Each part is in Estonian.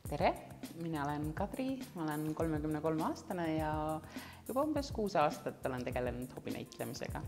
Tere, mina olen Kadri, ma olen 33-aastane ja juba umbes 6 aastat olen tegelenud hobinäitlemisega.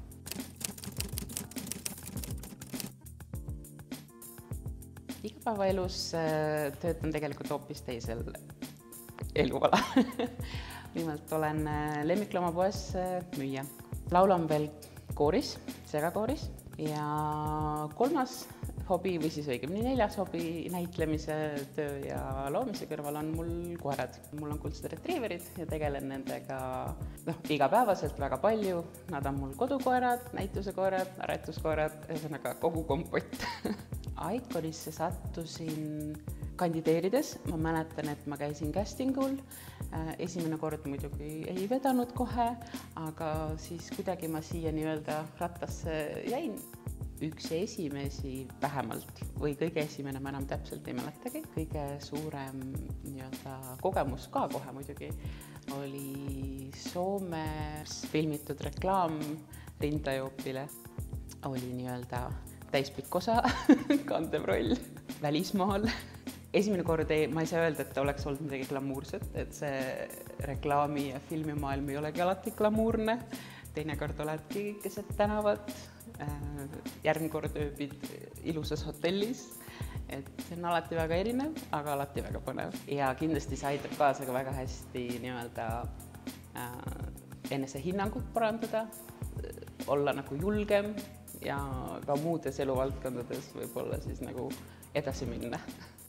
Igapäevaelus töötan tegelikult hoopis teisel eluala. Nimelt olen lemmikloomapoes müüja. Laulan veel kooris, segakooris ja 3. hobi või siis õigemini 4. hobi näitlemise töö ja loomise kõrval on mul koerad. Mul on kuldsed retriiverid ja tegelen nendega igapäevaselt väga palju. Nad on mul kodukoerad, näitusekoerad, aretuskoerad, ühesõnaga kogu kompott. Iconisse sattusin kandideerides. Ma mäletan, et ma käisin castingul. Esimene kord muidugi ei vedanud kohe, aga siis kuidagi ma siia nii-öelda rattasse jäin. Üks esimesi vähemalt või kõige esimene, ma enam täpselt ei mäletagi. Kõige suurem kogemus ka kohe muidugi oli Soomes filmitud reklaam Rinta Joupile. Oli täispikk osa, kandev roll välismaal. Esimene kord ma ei saa öelda, et oleks olnud midagi glamuurset, et see reklaami ja filmimaailm ei olegi alati glamuurne. Teine kord oledki keset tänavat, järgmine kord ööbid ilusas hotellis, et see on alati väga erinev, aga alati väga põnev. Ja kindlasti see aitab kaasa ka väga hästi enese hinnangut parandada, olla julgem ja ka muudes eluvaldkondades võib-olla siis edasi minna.